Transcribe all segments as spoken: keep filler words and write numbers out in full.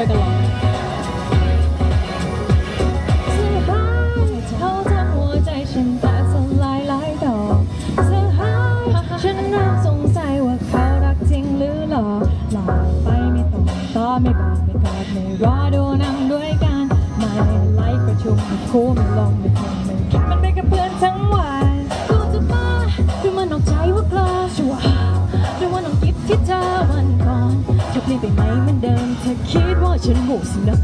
วยกันร้องเขาทำหัวใจฉันแตกสลายหลายดอกเสียหายฉันเริ่มสงสัยว่าเขารักจริงหรือหลอกหลอกไปไม่ตรงต่อไม่บอกไม่กอดไม่รอดูนั่งด้วยกันไม่ไลฟ์ประชุมไม่คู่ไม่ลงไม่คงไม่คิดมันไปกับเพื่อนทั้งวันกูจะมาหรือมันนอกใจว่ากล้าชัวหรือว่าน้องคิดที่เธอวันก่อนเธอเปลี่ยนไปไหมเหมือนเดิมเธอคิดว่าฉันโง่สินะ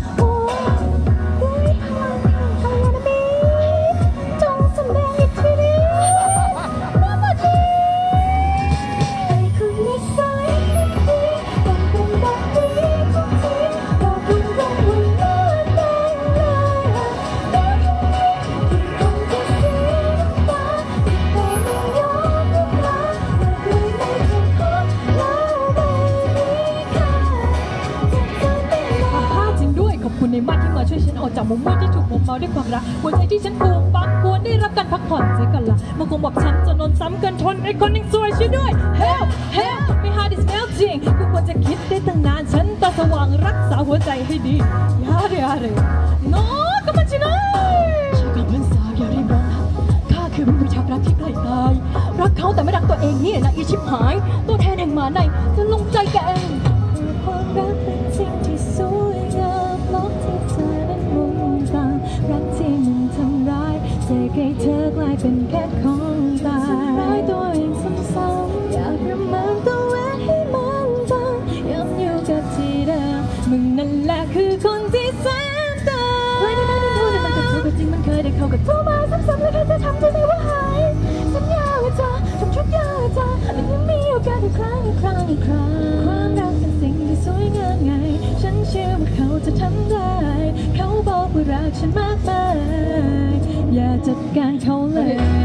คุณในมาที่มาช่วยฉันออกจากมุมมืดที่ถูกมุมเมาด้วยความรักหัวใจที่ฉันฟูมฟังควรได้รับการพักผ่อนเสียกันละมันคงบอกฉันจนนอนซ้ำเกินทนไอ้คนยังสวยช่วยด้วย Help Help ไม่หาดิสเมลจริงกูควรจะคิดได้ตั้งนานฉันตาสว่างรักษาหัวใจให้ดียาเรยาเรโน้ก็มันชินะฉันกับเพื่อนสาวอย่ารีบร้อนข้าคือผู้พิทักษ์รักที่ใกล้ตายรักเขาแต่ไม่รักตัวเองนี่นะอีชิบหายตัวแทนแห่งมาในจะลงใจแกเองความรักเป็นสิ่งที่สวยงามรักที่เธอนั้นมุ่งตามรักที่มันทำร้ายใจให้เธอกลายเป็นแค่ของตายร้ายตัวเองซ้ำๆอยากประมาณตัวเองให้มันดังย้ำอยู่กับที่เดิมมึงนั่นแหละคือคนที่แสนตายเฮ้ยนั่นนั่นพูดแต่มันก็ถูกก็จริงมันเคยได้เข้ากับตัวมาซ้ำๆแล้วแค่จะทำใจไม่ว่าหายสัญญาว่าจะทำชุดยาวจะแต่ยังมีโอกาสอีกครั้งอีกครั้งอีกครั้งความรักเป็นสิ่งที่สวยงามไงฉันเชื่อว่าเขาจะทำได้เขาบอกว่ารักฉันมากมายอย่าจัดการเขาเลย